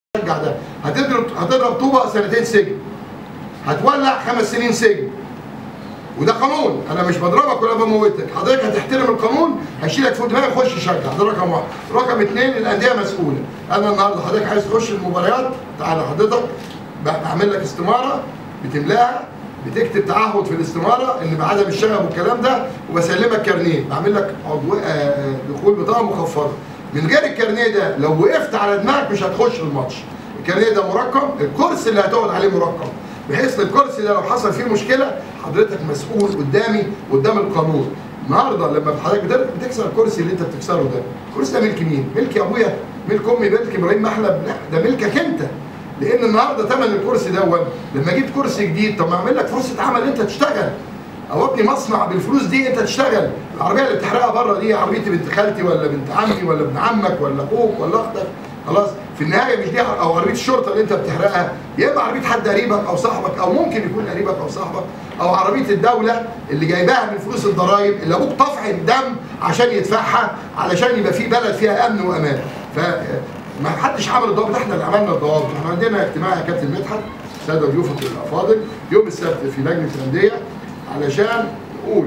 تشجع ده، هتضرب طوبه 2 سجن، هتولع 5 سنين سجن، وده قانون. انا مش بضربك ولا بموتك، حضرتك هتحترم القانون هشيلك فوق دماغك خش شجع، ده رقم واحد. رقم اثنين، الانديه مسؤوله. انا النهارده حضرتك عايز تخش المباريات، تعالى حضرتك بعمل لك استماره بتملاها، بتكتب تعهد في الاستماره ان بعدم الشغب والكلام ده، وبسلمك كارنيه، بعمل لك دخول بطاقه مخفضه. من غير الكارنيه ده لو وقفت على دماغك مش هتخش الماتش. الكارنيه ده مرقم، الكرسي اللي هتقعد عليه مرقم، بحيث ان الكرسي ده لو حصل فيه مشكله حضرتك مسؤول قدامي قدام القانون. النهارده لما حضرتك بتكسر الكرسي اللي انت بتكسره ده، الكرسي ده ملك مين؟ ملك ابويا، ملك امي، ملك ابراهيم محلب؟ لا، ده ملكك انت. لان النهارده ثمن الكرسي ده لما جبت كرسي جديد، طب ما اعمل لك فرصه عمل انت تشتغل، او ابني مصنع بالفلوس دي انت تشتغل. العربيه اللي بتحرقها بره دي عربيه بنت خالتي ولا بنت عمي ولا ابن عمك ولا اخوك ولا اختك، خلاص في النهايه مش دي. او عربيه الشرطه اللي انت بتحرقها، يا اما عربيه حد قريبك او صاحبك، او ممكن يكون قريبك او صاحبك، او عربيه الدوله اللي جايباها من فلوس الضرايب اللي ابوك طفح الدم عشان يدفعها علشان يبقى في بلد فيها امن وامان. ما حدش عمل الضوابط، احنا اللي عملنا الضوابط. احنا عندنا اجتماع يا كابتن مدحت الساده ضيوفك الافاضل يوم السبت في لجنه الانديه، علشان نقول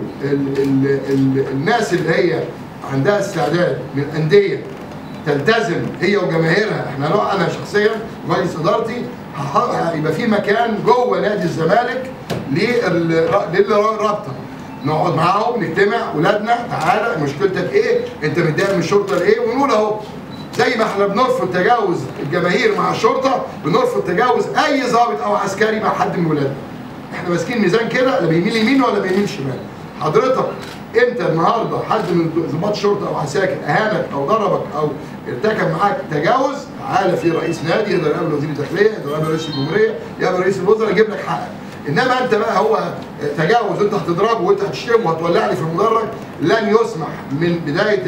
الناس اللي هي عندها استعداد من الانديه تلتزم هي وجماهيرها. انا شخصيا مجلس ادارتي هيبقى في مكان جوه نادي الزمالك للرابطه، نقعد معاهم نجتمع، ولادنا تعالى مشكلتك ايه؟ انت متضايق من الشرطه لايه؟ ونقول اهو زي ما احنا بنرفض تجاوز الجماهير مع الشرطه، بنرفض تجاوز اي ضابط او عسكري مع حد من ولادنا. احنا ماسكين ميزان كده، لا بيميل يمين ولا بيميل شمال. حضرتك انت النهارده حد من ضباط شرطه او عساكر اهانك او ضربك او ارتكب معاك تجاوز، تعالى في رئيس نادي يقدر يقابل وزير الداخليه، يقدر يقابل رئيس الجمهوريه، يقابل رئيس الوزراء، يجيب لك حقك. انما انت بقى هو تجاوز وانت هتضربه وانت هتشتمه وهتولع لي في المدرج، لن يسمح من بدايه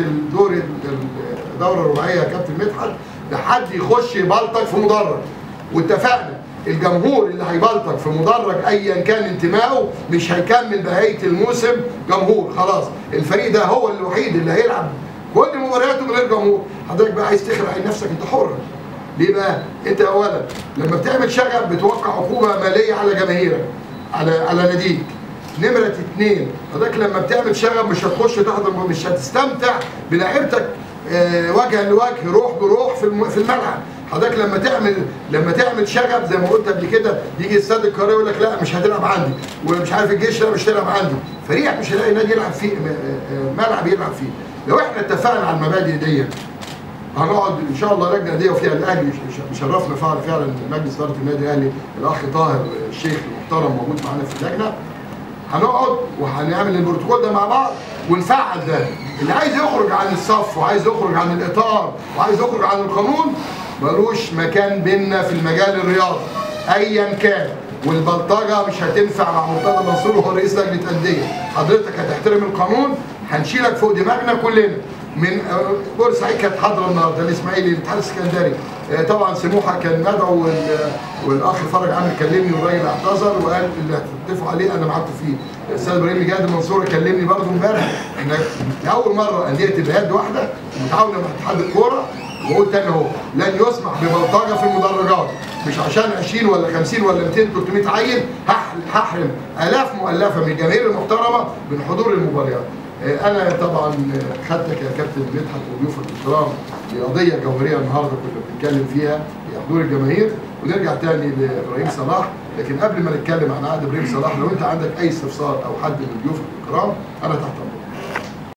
الدوره الرباعيه يا كابتن مدحت لحد يخش يبلطج في مدرج. واتفقنا الجمهور اللي هيبلطج في مدرج ايا كان انتمائه مش هيكمل بقيه الموسم جمهور، خلاص. الفريق ده هو الوحيد اللي هيلعب كل مبارياته من غير جمهور. حضرتك بقى عايز تخلع نفسك، انت حر. ليه بقى؟ انت اولا لما بتعمل شغب بتوقع عقوبه ماليه على جماهيرك، على ناديك. نمره اثنين، حضرتك لما بتعمل شغب مش هتخش تحضر، مش هتستمتع بلعيبتك وجها لوجه، روح بروح في الملعب. حضرتك لما تعمل شغب زي ما قلت قبل كده، يجي استاد القاهره يقول لك لا مش هتلعب عندي، ومش عارف الجيش لا مش هتلعب عندي، فريقك مش هيلاقي نادي يلعب فيه، ملعب يلعب فيه. لو احنا اتفقنا على المبادئ دي هنقعد ان شاء الله لجنه دي وفيها الاهلي، شرفنا فعلا مجلس اداره النادي الاهلي الاخ طاهر الشيخ المحترم موجود معانا في اللجنه. هنقعد وهنعمل البروتوكول ده مع بعض ونفعل ده. اللي عايز يخرج عن الصف وعايز يخرج عن الاطار وعايز يخرج عن القانون ملوش مكان بينا في المجال الرياضي ايا كان. والبلطجه مش هتنفع مع مرتضى منصور وهو رئيس لجنه انديه. حضرتك هتحترم القانون، هنشيلك فوق دماغنا كلنا. من بورسعيد كانت حاضره النهارده، الاسماعيلي، الاتحاد السكندري، طبعا سموحه كان ندعو، والاخ فرج عامر كلمني والراجل اعتذر وقال اللي هتتفقوا عليه انا معاكم فيه. الاستاذ ابراهيم جاد المنصوري كلمني برضه امبارح. احنا لاول مره انديه تبقى يد واحده متعاونه مع اتحاد الكوره. وقلت تاني اهو لن يسمح ببلطجه في المدرجات، مش عشان 20 ولا 50 ولا 200 300 عيل هحرم الاف مؤلفه من الجماهير المحترمه من حضور المباريات. انا طبعا خدتك يا كابتن مدحت وضيوفك الكرام لقضيه جوهريه النهارده كنا بنتكلم فيها في حضور الجماهير، ونرجع تاني لابراهيم صلاح. لكن قبل ما نتكلم عن عقد ابراهيم صلاح، لو انت عندك اي استفسار او حد من ضيوفك الكرام انا تحت امرك.